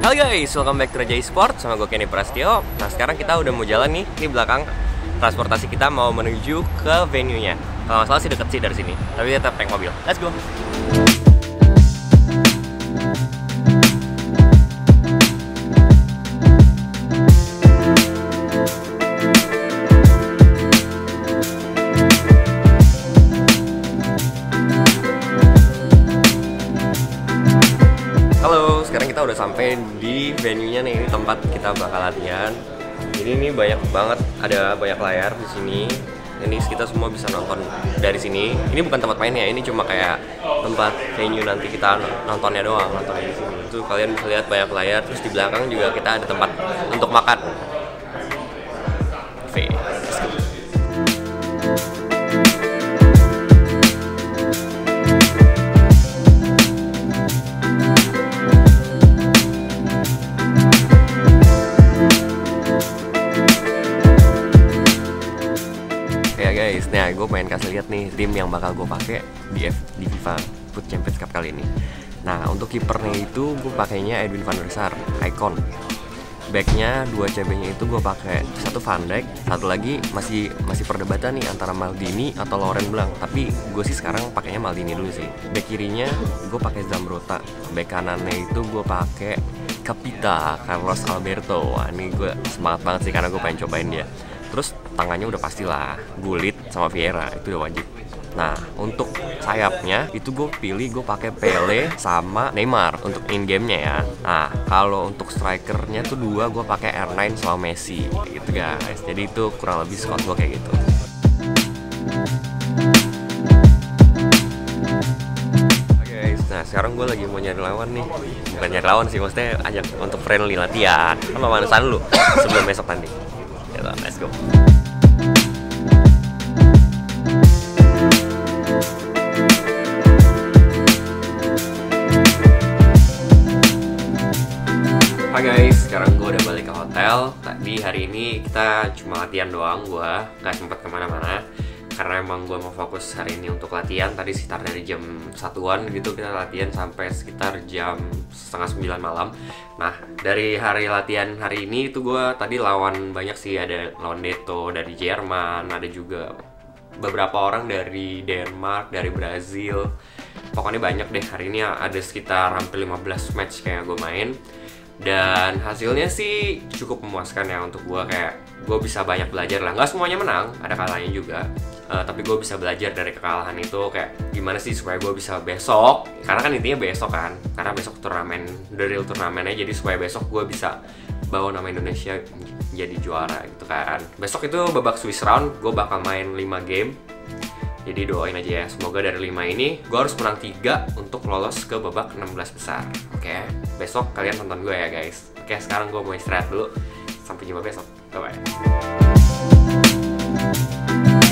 Halo guys, welcome back to Raja Esport sama gue Kenny Prasetyo. Nah sekarang kita udah mau jalan nih, ini belakang transportasi kita mau menuju ke venue-nya. Kalau nggak salah sih deket sih dari sini, tapi tetap naik mobil. Let's go. Halo, sekarang kita udah sampai di venue-nya nih, ini tempat kita bakal latihan. Jadi ini banyak banget, ada banyak layar di sini. Ini kita semua bisa nonton dari sini. Ini bukan tempat mainnya, ini cuma kayak tempat venue nanti kita nontonnya doang, nontonnya di sini. Itu kalian bisa lihat banyak layar, terus di belakang juga kita ada tempat untuk makan. Oke, let's go. Ya guys, nah gue pengen kasih lihat nih tim yang bakal gue pakai di FIFA Foot Champions Cup kali ini. Nah untuk kipernya itu gue pakainya Edwin van der Sar, icon. Backnya 2 CB-nya itu gue pakai satu Van Dijk, satu lagi masih perdebatan nih antara Maldini atau Laurent Blanc. Tapi gue sih sekarang pakainya Maldini dulu sih. Back kirinya gue pakai Zambrotta, back kanannya itu gue pakai Capita Carlos Alberto. Wah ini gue semangat banget sih karena gue pengen cobain dia. Terus tangannya udah pastilah Gullit sama Vieira, itu udah wajib. Nah untuk sayapnya itu gue pakai Pele sama Neymar untuk in gamenya ya. Nah kalau untuk strikernya tuh gue pakai R9 sama Messi gitu guys. Jadi itu kurang lebih squad gue kayak gitu. Nah sekarang gue lagi mau nyari lawan nih. Bukan nyari lawan sih, maksudnya ajak untuk friendly latihan. Kan pemanasan lu sebelum besok tanding. Yaudah, let's go. Hai guys, sekarang gue udah balik ke hotel. Tadi hari ini kita cuma latihan doang, gue gak sempet kemana-mana karena emang gue mau fokus hari ini untuk latihan. Tadi sekitar dari jam 1-an gitu kita latihan sampai sekitar jam 8:30 malam. Nah dari hari latihan hari ini itu gue tadi lawan banyak sih, ada lawan Neto dari Jerman, ada juga beberapa orang dari Denmark, dari Brazil. Pokoknya banyak deh, hari ini ada sekitar hampir 15 match kayak gue main. Dan hasilnya sih cukup memuaskan ya untuk gue, kayak gue bisa banyak belajar lah. Nggak semuanya menang, ada kalahnya juga. Tapi gue bisa belajar dari kekalahan itu, kayak gimana sih supaya gue bisa besok, karena kan intinya besok kan, karena besok turnamen, the real turnamennya, jadi supaya besok gue bisa bawa nama Indonesia jadi juara gitu kan. Besok itu babak Swiss round, gue bakal main 5 game. Jadi doain aja ya, semoga dari 5 ini gue harus menang 3 untuk lolos ke babak 16 besar. Oke, besok kalian tonton gue ya guys. Oke, sekarang gue mau istirahat dulu. Sampai jumpa besok. Bye-bye.